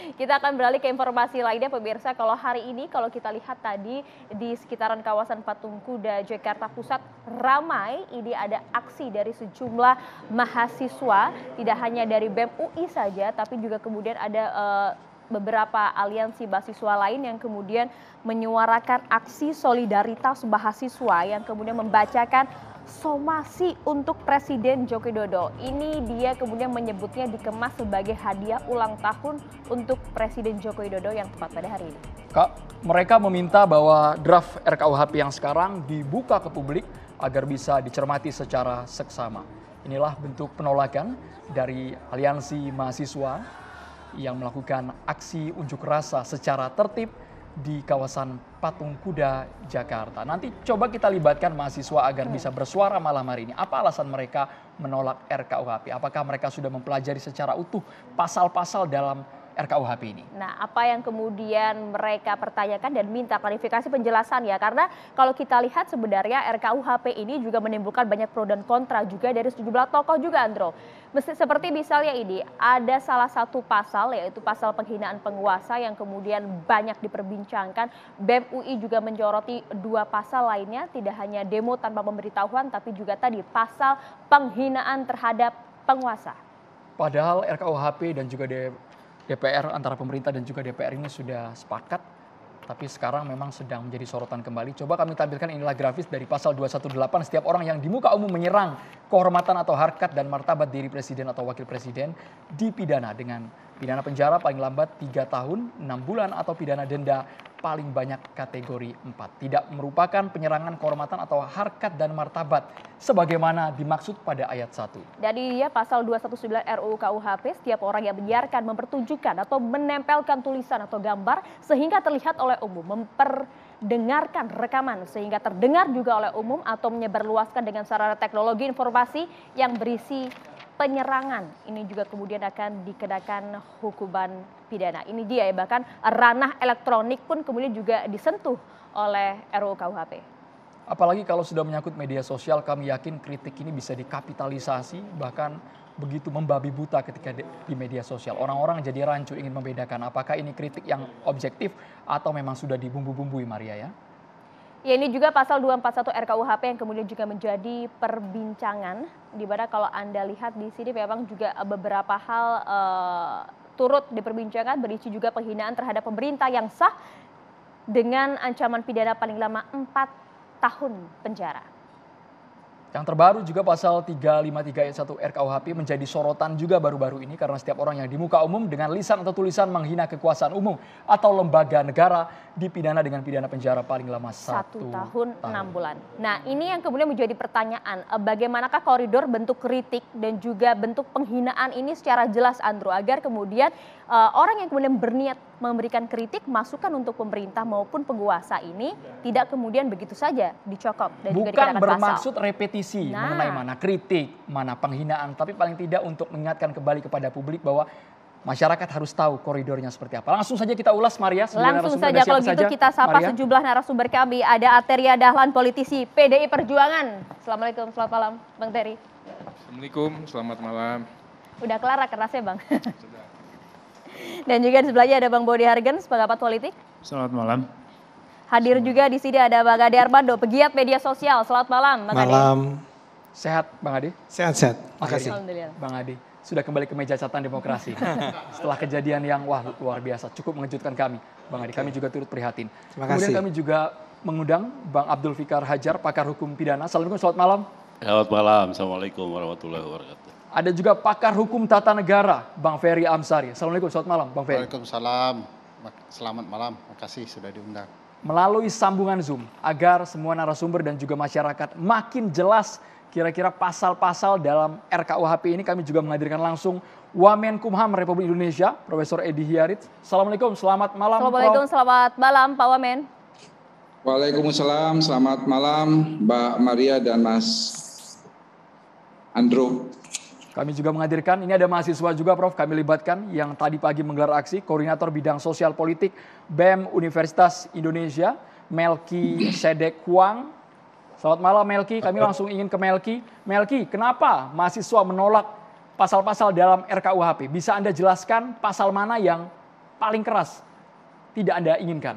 Kita akan beralih ke informasi lainnya pemirsa. Kalau hari ini kalau kita lihat tadi di sekitaran kawasan Patung Kuda Jakarta Pusat ramai, ini ada aksi dari sejumlah mahasiswa, tidak hanya dari BEM UI saja tapi juga kemudian ada beberapa aliansi mahasiswa lain yang kemudian menyuarakan aksi solidaritas mahasiswa yang kemudian membacakan somasi untuk Presiden Joko Widodo. Ini dia kemudian menyebutnya dikemas sebagai hadiah ulang tahun untuk Presiden Joko Widodo yang tepat pada hari ini. Kak, mereka meminta bahwa draft RKUHP yang sekarang dibuka ke publik agar bisa dicermati secara seksama. Inilah bentuk penolakan dari aliansi mahasiswa yang melakukan aksi unjuk rasa secara tertib di kawasan Patung Kuda Jakarta. Nanti coba kita libatkan mahasiswa agar bisa bersuara malam hari ini. Apa alasan mereka menolak RKUHP? Apakah mereka sudah mempelajari secara utuh pasal-pasal dalam RKUHP ini? Nah, apa yang kemudian mereka pertanyakan dan minta klarifikasi penjelasan ya, karena kalau kita lihat sebenarnya RKUHP ini juga menimbulkan banyak pro dan kontra juga dari sejumlah tokoh juga, Andro. Seperti misalnya ini, ada salah satu pasal yaitu pasal penghinaan penguasa yang kemudian banyak diperbincangkan. BEM UI juga menyoroti dua pasal lainnya, tidak hanya demo tanpa pemberitahuan tapi juga tadi pasal penghinaan terhadap penguasa. Padahal RKUHP dan juga DPR antara pemerintah dan juga DPR ini sudah sepakat, tapi sekarang memang sedang menjadi sorotan kembali. Coba kami tampilkan inilah grafis dari pasal 218, setiap orang yang di muka umum menyerang kehormatan atau harkat dan martabat diri presiden atau wakil presiden dipidana dengan pidana penjara paling lambat 3 tahun, 6 bulan atau pidana denda paling banyak kategori 4. Tidak merupakan penyerangan kehormatan atau harkat dan martabat sebagaimana dimaksud pada ayat 1. Dari ya pasal 219 RUU KUHP, setiap orang yang menyiarkan, mempertunjukkan atau menempelkan tulisan atau gambar sehingga terlihat oleh umum, memperdengarkan rekaman sehingga terdengar juga oleh umum atau menyebarluaskan dengan sarana teknologi informasi yang berisi penyerangan, ini juga kemudian akan dikenakan hukuman pidana. Ini dia ya, bahkan ranah elektronik pun kemudian juga disentuh oleh RUU KUHP. Apalagi kalau sudah menyangkut media sosial, kami yakin kritik ini bisa dikapitalisasi, bahkan begitu membabi buta ketika di media sosial. Orang-orang jadi rancu ingin membedakan apakah ini kritik yang objektif atau memang sudah dibumbu-bumbui, Maria ya. Ya, ini juga pasal 241 RKUHP yang kemudian juga menjadi perbincangan, di mana kalau Anda lihat di sini memang juga beberapa hal turut diperbincangkan, berisi juga penghinaan terhadap pemerintah yang sah dengan ancaman pidana paling lama 4 tahun penjara. Yang terbaru juga pasal 353 ayat 1 RKUHP menjadi sorotan juga baru-baru ini karena setiap orang yang di muka umum dengan lisan atau tulisan menghina kekuasaan umum atau lembaga negara dipidana dengan pidana penjara paling lama 1 tahun 6 bulan. Nah, ini yang kemudian menjadi pertanyaan, bagaimanakah koridor bentuk kritik dan juga bentuk penghinaan ini secara jelas, Andro, agar kemudian orang yang kemudian berniat memberikan kritik, masukan untuk pemerintah maupun penguasa ini tidak kemudian begitu saja dicokok dan juga dikenakan pasal. Bukan bermaksud repetisi mengenai mana kritik, mana penghinaan, tapi paling tidak untuk mengingatkan kembali kepada publik bahwa masyarakat harus tahu koridornya seperti apa. Langsung saja kita ulas, Maria. Langsung saja, kalau gitu kita sapa Maria. Sejumlah narasumber kami. Ada Ateria Dahlan, politisi PDI Perjuangan. Assalamualaikum, selamat malam Bang Terry. Assalamualaikum, selamat malam. Udah kelar rakerasnya, Bang? Sudah. Dan juga di sebelahnya ada Bang Bodi Hargens, pengamat politik. Selamat malam. Hadir juga di sini ada Bang Ade Armando, pegiat media sosial. Selamat malam, Bang Ade. Malam. Sehat, Bang Ade? Sehat-sehat. Makasih. Alhamdulillah. Bang Ade, sudah kembali ke meja catatan demokrasi. Setelah kejadian yang luar biasa, cukup mengejutkan kami. Bang Ade, kami juga turut prihatin. Kemudian kami juga mengundang Bang Abdul Fikar Hajar, pakar hukum pidana. Assalamualaikum, selamat malam. Selamat malam, Assalamualaikum warahmatullahi wabarakatuh. Ada juga pakar hukum tata negara, Bang Ferry Amsari. Assalamualaikum, selamat malam, Bang Ferry. Waalaikumsalam, selamat malam, makasih sudah diundang. Melalui sambungan Zoom, agar semua narasumber dan juga masyarakat makin jelas kira-kira pasal-pasal dalam RKUHP ini, kami juga menghadirkan langsung Wamenkumham Republik Indonesia, Profesor Edi Hiarit. Assalamualaikum, selamat malam. Assalamualaikum, selamat malam Pak Wamen. Waalaikumsalam, selamat malam Mbak Maria dan Mas Andro. Kami juga menghadirkan, ini ada mahasiswa juga Prof, kami libatkan yang tadi pagi menggelar aksi, Koordinator Bidang Sosial Politik BEM Universitas Indonesia, Melki Sedek Huang. Selamat malam Melki, kami langsung ingin ke Melki. Melki, kenapa mahasiswa menolak pasal-pasal dalam RKUHP? Bisa Anda jelaskan pasal mana yang paling keras tidak Anda inginkan?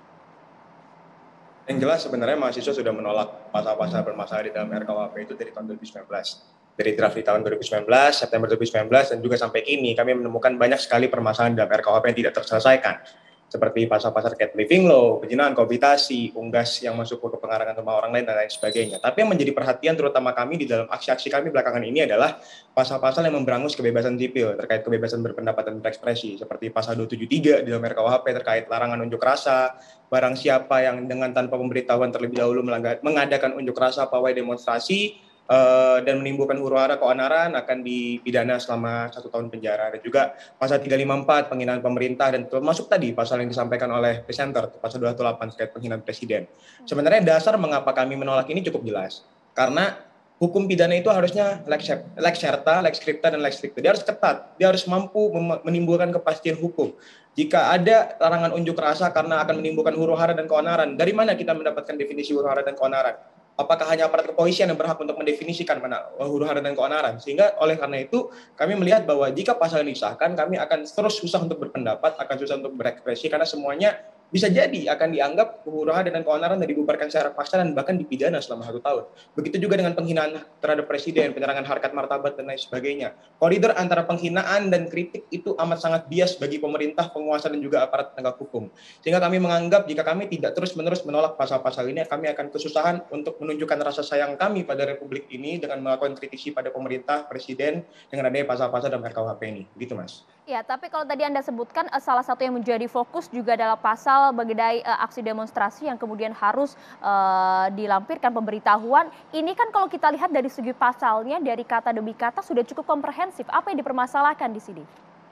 Yang jelas sebenarnya mahasiswa sudah menolak pasal-pasal bermasalah di dalam RKUHP itu dari tahun 2019. Dari draft di tahun 2019, September 2019, dan juga sampai kini kami menemukan banyak sekali permasalahan dalam RKUHP yang tidak terselesaikan. Seperti pasal-pasal terkait living law, perzinahan, kohabitasi, unggas yang masuk ke pengarangan rumah orang lain, dan lain sebagainya. Tapi yang menjadi perhatian terutama kami di dalam aksi-aksi kami belakangan ini adalah pasal-pasal yang memberangus kebebasan sipil terkait kebebasan berpendapat dan berekspresi, seperti pasal 273 di dalam RKUHP terkait larangan unjuk rasa, barang siapa yang dengan tanpa pemberitahuan terlebih dahulu mengadakan unjuk rasa, pawai, demonstrasi, dan menimbulkan huru-hara keonaran akan dipidana selama 1 tahun penjara. Dan juga pasal 354 penghinaan pemerintah, dan termasuk tadi pasal yang disampaikan oleh presenter, pasal 218 terkait penghinaan presiden. Sebenarnya dasar mengapa kami menolak ini cukup jelas, karena hukum pidana itu harusnya lex serta, lex scripta, dan lex stricta. Dia harus ketat, dia harus mampu menimbulkan kepastian hukum. Jika ada larangan unjuk rasa karena akan menimbulkan huru-hara dan keonaran, dari mana kita mendapatkan definisi huru-hara dan keonaran? Apakah hanya aparat kepolisian yang berhak untuk mendefinisikan mana huru-hara dan keonaran? Sehingga oleh karena itu kami melihat bahwa jika pasal ini disahkan, kami akan terus susah untuk berpendapat, akan susah untuk berekspresi, karena semuanya bisa jadi akan dianggap huru-hara dan keonaran dan dibubarkan secara paksa dan bahkan dipidana selama 1 tahun. Begitu juga dengan penghinaan terhadap presiden, penyerangan harkat martabat, dan lain sebagainya. Koridor antara penghinaan dan kritik itu amat sangat bias bagi pemerintah, penguasa, dan juga aparat penegak hukum. Sehingga kami menganggap jika kami tidak terus-menerus menolak pasal-pasal ini, kami akan kesusahan untuk menunjukkan rasa sayang kami pada republik ini dengan melakukan kritisi pada pemerintah, presiden, dengan adanya pasal-pasal dalam RKUHP ini. Begitu, Mas. Ya, tapi kalau tadi Anda sebutkan salah satu yang menjadi fokus juga adalah pasal mengenai aksi demonstrasi yang kemudian harus dilampirkan pemberitahuan. Ini kan kalau kita lihat dari segi pasalnya, dari kata demi kata sudah cukup komprehensif. Apa yang dipermasalahkan di sini?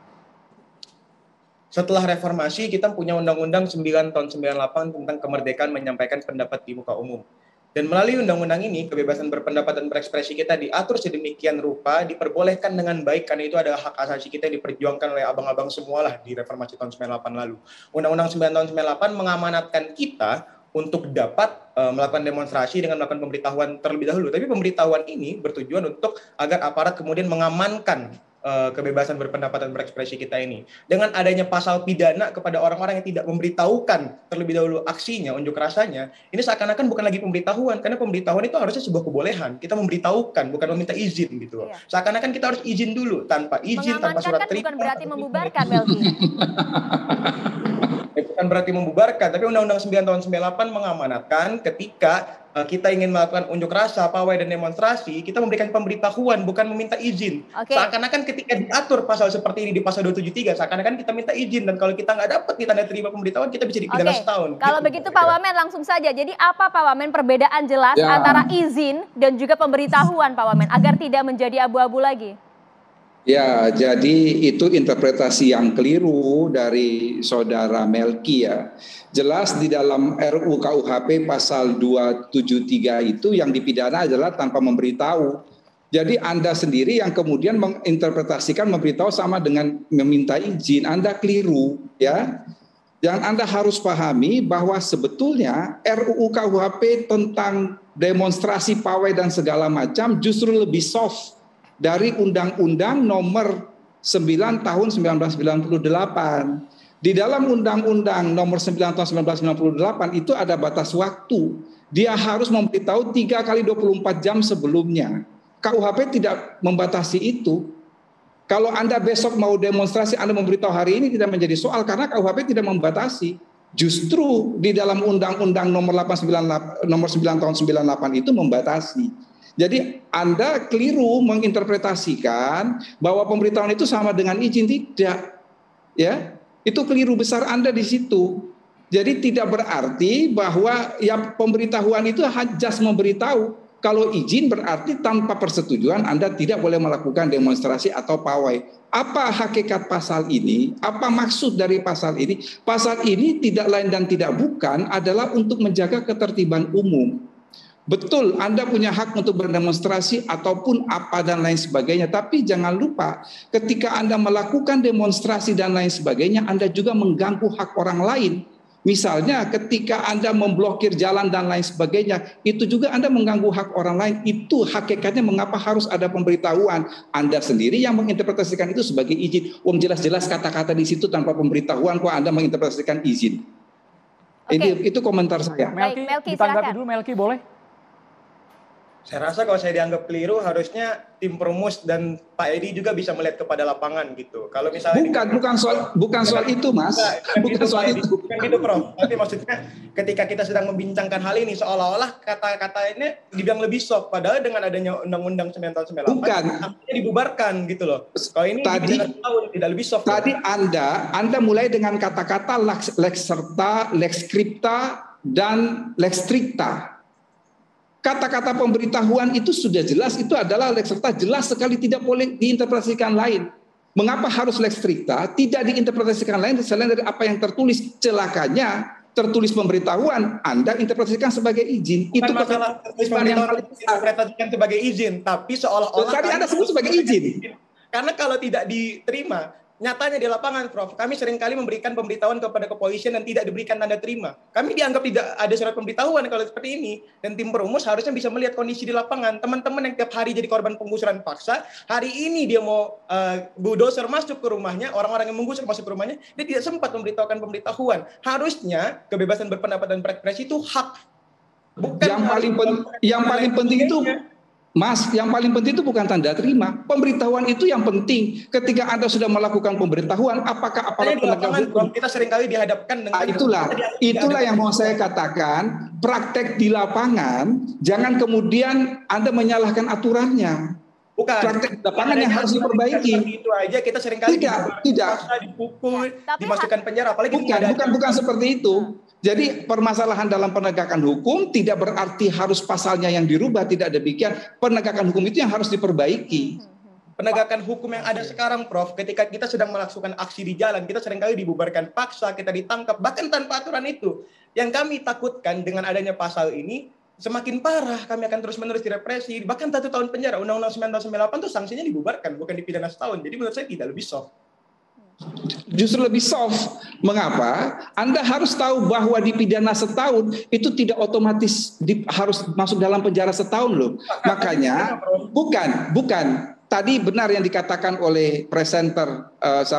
Setelah reformasi, kita punya Undang-Undang 9 tahun 98 tentang kemerdekaan menyampaikan pendapat di muka umum. Dan melalui undang-undang ini, kebebasan berpendapat dan berekspresi kita diatur sedemikian rupa, diperbolehkan dengan baik, karena itu adalah hak asasi kita yang diperjuangkan oleh abang-abang semualah di reformasi tahun 98 lalu. Undang-undang 9 tahun 98 mengamanatkan kita untuk dapat melakukan demonstrasi dengan melakukan pemberitahuan terlebih dahulu. Tapi pemberitahuan ini bertujuan untuk agar aparat kemudian mengamankan kebebasan berpendapat dan berekspresi kita ini. Dengan adanya pasal pidana kepada orang-orang yang tidak memberitahukan terlebih dahulu aksinya, unjuk rasanya, ini seakan-akan bukan lagi pemberitahuan, karena pemberitahuan itu harusnya sebuah kebolehan. Kita memberitahukan, bukan meminta izin gitu loh. Iya. Seakan-akan kita harus izin dulu, tanpa izin, tanpa surat terima. Bukan berarti membubarkan, Melki. Bukan berarti membubarkan, tapi Undang-Undang 9 tahun 98 mengamanatkan ketika kita ingin melakukan unjuk rasa, pawai, dan demonstrasi, kita memberikan pemberitahuan, bukan meminta izin. Oke. Seakan-akan ketika diatur pasal seperti ini di pasal 273, seakan-akan kita minta izin, dan kalau kita nggak dapat tanda terima pemberitahuan, kita bisa dipidana setahun. Kalau gitu, begitu Pak Wamen langsung saja. Jadi apa Pak Wamen perbedaan jelas antara izin dan juga pemberitahuan Pak Wamen agar tidak menjadi abu-abu lagi? Ya, jadi itu interpretasi yang keliru dari saudara Melki ya. Jelas di dalam RUU KUHP pasal 273 itu yang dipidana adalah tanpa memberitahu. Jadi Anda sendiri yang kemudian menginterpretasikan memberitahu sama dengan meminta izin, Anda keliru ya. Dan Anda harus pahami bahwa sebetulnya RUU KUHP tentang demonstrasi, pawai, dan segala macam justru lebih soft dari Undang-Undang nomor 9 tahun 1998. Di dalam Undang-Undang nomor 9 tahun 1998 itu ada batas waktu. Dia harus memberitahu 3 kali 24 jam sebelumnya. KUHP tidak membatasi itu. Kalau Anda besok mau demonstrasi, Anda memberitahu hari ini tidak menjadi soal karena KUHP tidak membatasi. Justru di dalam Undang-Undang nomor 9 tahun 98 itu membatasi. Jadi Anda keliru menginterpretasikan bahwa pemberitahuan itu sama dengan izin, tidak. Ya, itu keliru besar Anda di situ. Jadi tidak berarti bahwa yang pemberitahuan itu just memberitahu. Kalau izin berarti tanpa persetujuan Anda tidak boleh melakukan demonstrasi atau pawai. Apa hakikat pasal ini? Apa maksud dari pasal ini? Pasal ini tidak lain dan tidak bukan adalah untuk menjaga ketertiban umum. Betul, Anda punya hak untuk berdemonstrasi ataupun apa dan lain sebagainya. Tapi jangan lupa, ketika Anda melakukan demonstrasi dan lain sebagainya, Anda juga mengganggu hak orang lain. Misalnya ketika Anda memblokir jalan dan lain sebagainya, itu juga Anda mengganggu hak orang lain. Itu hakikatnya mengapa harus ada pemberitahuan. Anda sendiri yang menginterpretasikan itu sebagai izin. Jelas-jelas kata-kata di situ tanpa pemberitahuan kok Anda menginterpretasikan izin. Itu komentar saya. Melki, ditanggapi silakan. dulu Melki, boleh? Saya rasa kalau saya dianggap keliru, harusnya tim perumus dan Pak Edi juga bisa melihat kepada lapangan gitu. Kalau misalnya bukan soal itu, Mas. Bukan soal itu. Bukan gitu, Prof. Tapi maksudnya ketika kita sedang membincangkan hal ini, seolah-olah kata-kata ini dibilang lebih soft, padahal dengan adanya Undang-Undang 9 tahun 98, Bukan. artinya dibubarkan gitu loh. Kalau ini tidak lebih soft. Tadi Anda mulai dengan kata-kata lex serta, lex scripta, dan lex stricta. Kata-kata pemberitahuan itu sudah jelas, itu adalah lex serta, jelas sekali tidak boleh diinterpretasikan lain. Mengapa harus lex stricta? Tidak diinterpretasikan lain selain dari apa yang tertulis. Celakanya tertulis pemberitahuan, Anda interpretasikan sebagai izin. Bukan itu masalah tertulis pemberitahuan interpretasikan sebagai izin, tapi seolah-olah tadi Anda sebut sebagai izin. Karena kalau tidak diterima, nyatanya di lapangan, Prof, kami seringkali memberikan pemberitahuan kepada kepolisian dan tidak diberikan tanda terima. Kami dianggap tidak ada surat pemberitahuan kalau seperti ini. Dan tim perumus harusnya bisa melihat kondisi di lapangan. Teman-teman yang tiap hari jadi korban penggusuran paksa, hari ini dia mau bulldozer masuk ke rumahnya, orang-orang yang menggusur masuk ke rumahnya, dia tidak sempat memberitahukan pemberitahuan. Harusnya kebebasan berpendapat dan berekspresi itu hak. Bukan yang paling penting itu, Mas, yang paling penting itu bukan tanda terima. Pemberitahuan itu yang penting. Ketika Anda sudah melakukan pemberitahuan, apakah aparat penegak hukum? Kita seringkali dihadapkan dengan itulah yang mau saya katakan. Praktek di lapangan, jangan kemudian Anda menyalahkan aturannya. Bukan. Praktek di lapangan yang harus diperbaiki. Itu aja kita seringkali tidak dipukul, dimasukkan penjara. Apalagi bukan seperti itu. Jadi permasalahan dalam penegakan hukum tidak berarti harus pasalnya yang dirubah, tidak demikian. Penegakan hukum itu yang harus diperbaiki. Penegakan hukum yang ada sekarang, Prof, ketika kita sedang melakukan aksi di jalan, kita seringkali dibubarkan paksa, kita ditangkap, bahkan tanpa aturan itu. Yang kami takutkan dengan adanya pasal ini, semakin parah, kami akan terus-menerus direpresi, bahkan 1 tahun penjara. Undang-Undang 9 tahun 98 itu sanksinya dibubarkan, bukan dipidana setahun. Jadi menurut saya tidak lebih soft. Justru lebih soft. Mengapa? Anda harus tahu bahwa dipidana setahun itu tidak otomatis harus masuk dalam penjara setahun loh. Makanya bukan. Tadi benar yang dikatakan oleh presenter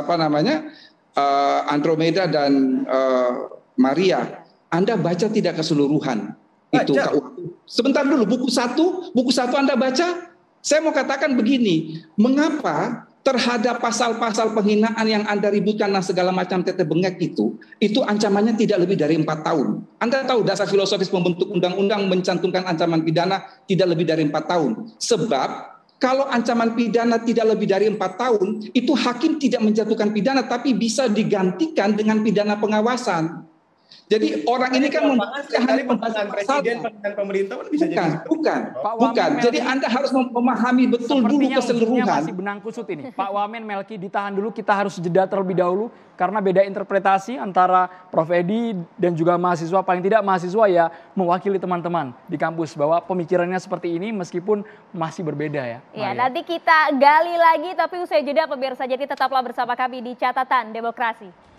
Andromeda dan Maria. Anda baca tidak keseluruhan itu KUHP. Sebentar dulu, buku satu Anda baca. Saya mau katakan begini, mengapa terhadap pasal-pasal penghinaan yang Anda ributkan dan segala macam tete bengek itu ancamannya tidak lebih dari 4 tahun. Anda tahu dasar filosofis pembentuk undang-undang mencantumkan ancaman pidana tidak lebih dari 4 tahun. Sebab kalau ancaman pidana tidak lebih dari 4 tahun, itu hakim tidak menjatuhkan pidana tapi bisa digantikan dengan pidana pengawasan. Jadi orang ini kan pembahasan presiden dan pemerintah bisa jadi bukan. Jadi Anda harus memahami betul dulu keseluruhan. Masih benang kusut ini. Pak Wamen, Melki, ditahan dulu. Kita harus jeda terlebih dahulu karena beda interpretasi antara Prof Edi dan juga mahasiswa. Paling tidak mahasiswa ya mewakili teman-teman di kampus bahwa pemikirannya seperti ini meskipun masih berbeda ya. Iya, nanti kita gali lagi tapi usai jeda pemirsa. Jadi tetaplah bersama kami di Catatan Demokrasi.